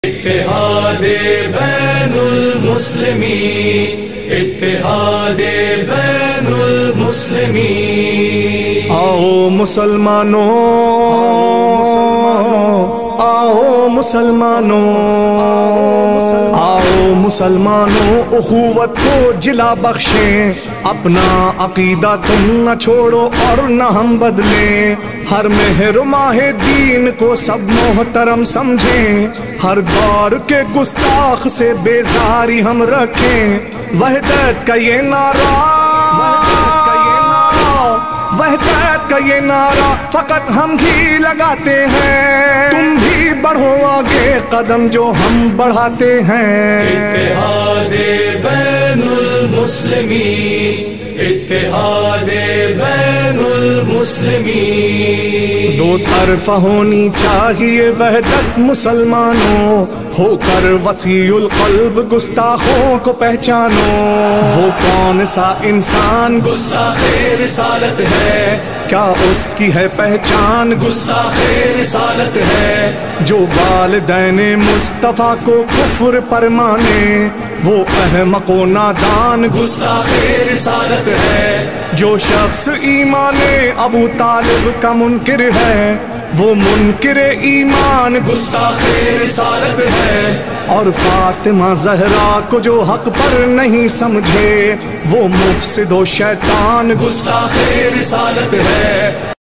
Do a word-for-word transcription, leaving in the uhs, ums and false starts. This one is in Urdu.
اتحاد بین المسلمین، اتحاد بین المسلمین۔ آؤ مسلمانوں، آؤ مسلمانوں، آؤ مسلمانوں، اخوت کو جلا بخشیں، اپنا عقیدہ تم نہ چھوڑو اور نہ ہم بدلیں، ہر مہر ماہ دین کو سب محترم سمجھیں، ہر دور کے گستاخ سے بیزاری ہم رکھیں، وحدت کا یہ نعرہ، وحدت کا یہ نعرہ فقط ہم ہی لگاتے ہیں، تم بھی بڑھو آگے قدم جو ہم بڑھاتے ہیں۔ اتحاد بین المسلمین، اتحاد بین المسلمین۔ دو طرفہ ہونی چاہیے وحدت مسلمانوں، ہو کر وسیع القلب گستاخوں کو پہچانو، وہ کون سا انسان گستاخ رسالت ہے، کیا اس کی ہے پہچان، گستاخ رسالت ہے، جو والدین مصطفیٰ کو کفر پر مانے، وہ احمق و نادان گستاخ رسالت ہے، جو شخص ایمان ابو طالب کا منکر ہے، وہ منکر ایمان گستاخ رسالت ہے، اور فاطمہ زہرا کو جو حق پر نہیں سمجھے، وہ مفسد و شیطان گستاخ رسالت ہے۔